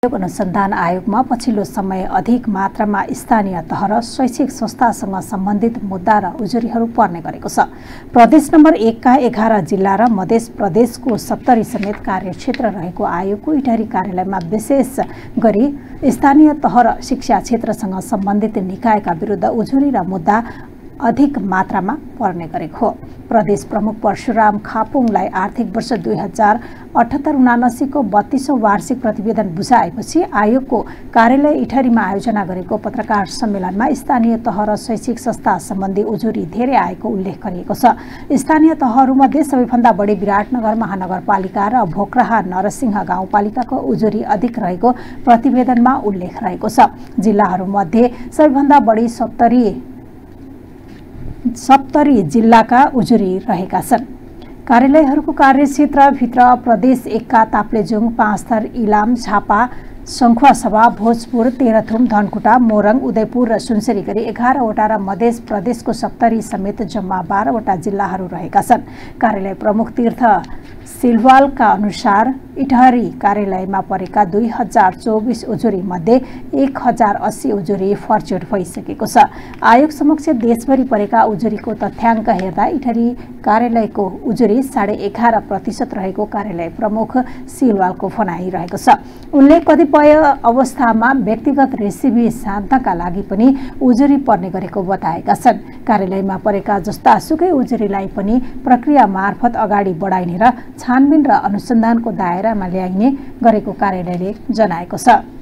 अनुसन्धान आयोगमा पछिल्लो समय अधिक मात्रामा स्थानीय तह र शैक्षिक संस्थासँग सम्बन्धित मुद्दा र उजुरीहरू पर्ने गरेको छ। प्रदेश नम्बर 1 का 11 जिल्ला र मध्य प्रदेशको 70 समेत कार्यक्षेत्र रहेको आयोगको इटहरी कार्यालयमा विशेष गरी स्थानीय तह र शिक्षा क्षेत्रसँग सम्बन्धित निकायका विरुद्ध उजुरी र मुद्दा अधिक मात्रामा पर्ने गरेको हो। प्रदेश प्रमुख परशुराम खापुङलाई आर्थिक वर्ष 2078-79 को 32औं वार्षिक प्रतिवेदन बुझाएपछि आयोगको कार्यालय इटहरीमा आयोजना गरेको पत्रकार सम्मेलनमा स्थानीय तह र शैक्षिक संस्था सम्बन्धी उजुरी धेरै आएको उल्लेख गरिएको छ। स्थानीय तहहरूमध्ये सबैभन्दा बढी विराटनगर महानगरपालिका र भोक्राहा नरसिंह गाउँपालिकाको उजुरी अधिक रहेको प्रतिवेदनमा उल्लेख रहेको छ। जिल्लाहरूमध्ये सबैभन्दा बढी 70 जिल्लाका उजुरी रहेका छन्। कार्यालयहरूको कार्यक्षेत्रभित्र प्रदेश 1 का ताप्लेजुङ, पाँचथर, इलाम, झापा, सङ्खुवासभा, भोजपुर, तेह्रथुम, धनकुटा, मोरङ, उदयपुर र सुनसरी गरी 11 वटा र मध्य प्रदेशको 70 समेत जम्मा 12 वटा जिल्लाहरू रहेका छन्। कार्यालय प्रमुख तीर्थ सिलवालका अनुसार इटहरी कार्यालयमा परेका 2024 उजुरी मध्ये 1080 उजुरी फर्च्युट भइसकेको छ। आयोग समक्ष देशभरि परेका उजुरीको तथ्याङ्क हेर्दा इटहरी कार्यालयको उजुरी 11.5% रहेको कार्यालय प्रमुख सिलवालको भनाइरहेको छ। उनले कतिपय अवस्थामा व्यक्तिगत रेसिपी साध्नका लागि पनि उजुरी पर्ने गरेको बताएका छन्। कार्यालयमा परेका जस्ता सुकै उजुरीलाई पनि प्रक्रिया मार्फत अगाडि बढाइने र छानबिन र अनुसन्धानको दायरामा ल्याइने गरेको कार्यालयले जनाएको छ।